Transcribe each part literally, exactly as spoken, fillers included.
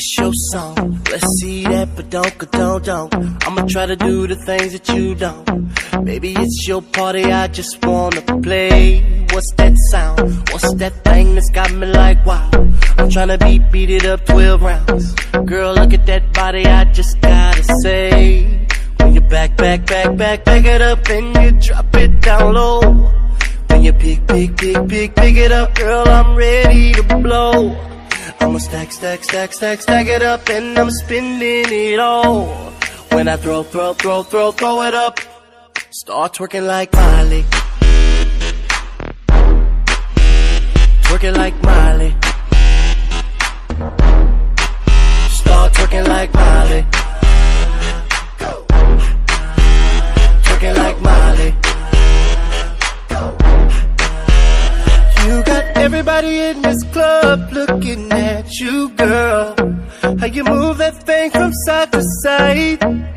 It's your song, let's see that, but don't, don't, don't. I'ma try to do the things that you don't. Baby, it's your party, I just wanna play. What's that sound? What's that thing that's got me like wow? I'm tryna beat, beat it up twelve rounds. Girl, look at that body, I just gotta say. When you back, back, back, back, back it up and you drop it down low. When you pick, pick, pick, pick, pick it up, girl, I'm ready to blow. I'ma stack, stack, stack, stack, stack it up and I'm spending it all. When I throw, throw, throw, throw, throw it up, start twerking like Miley. Twerking like Miley. Start twerking like Miley. Twerking like Miley. You got everybody in this club looking at you, girl. How you move that thing from side to side.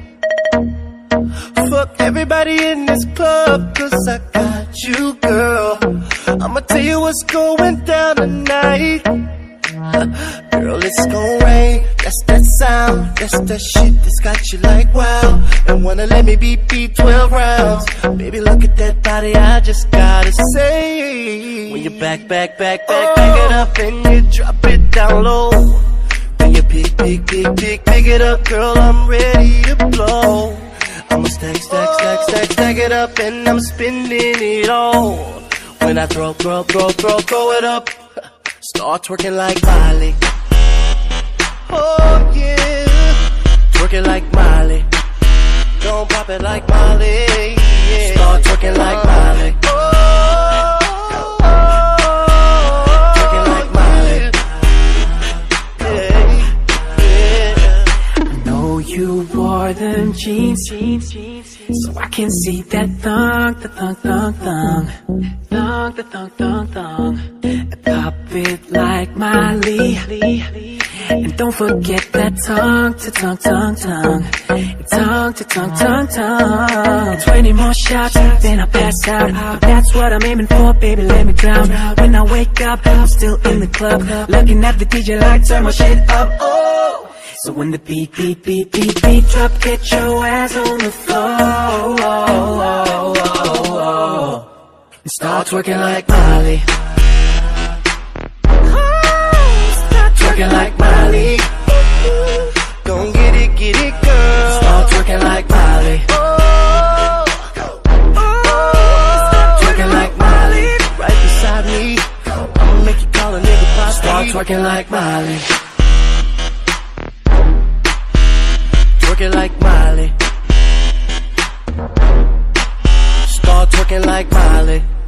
Fuck everybody in this club, cause I got you, girl. I'ma tell you what's going down tonight. Girl, it's gon' rain, that's that sound. That's that shit that's got you like wow. And wanna let me beat, beat twelve rounds. Baby, look at that body, I just gotta say. When you back, back, back, back, oh. Back it up and you drop it down low. When you pick, pick, pick, pick, pick it up, girl, I'm ready to blow. I'ma stack, stack, stack, stack, stack it up and I'm spending it all. When I throw, throw, throw, throw, throw it up, start twerking like Miley. Oh yeah, twerking like Miley. Don't pop it like Miley. Yeah. Start twerking like Miley. Oh, twerking like Miley. Yeah, yeah. I know you wore them jeans, jeans, jeans, so I can see that thong, the thong, thong, thong, thong, the thong, thong, thong. Pop it like Miley. And don't forget that tongue to tongue, tongue, tongue. Tongue to tongue, tongue, tongue. Twenty more shots, then I pass out. But that's what I'm aiming for, baby, let me drown. When I wake up, I'm still in the club, looking at the D J like turn my shit up. Oh! So when the beat, beat, beat, beat, beat drop, get your ass on the floor. Oh, oh, oh, oh. And start twerking like Miley. Twerking like Miley. Don't get it, get it, girl. Start twerking like Miley. Oh, Twerking like Miley. right beside me. I'ma make you call a nigga pop. Start twerking like Miley. Twerking like Miley. Start twerking like Miley.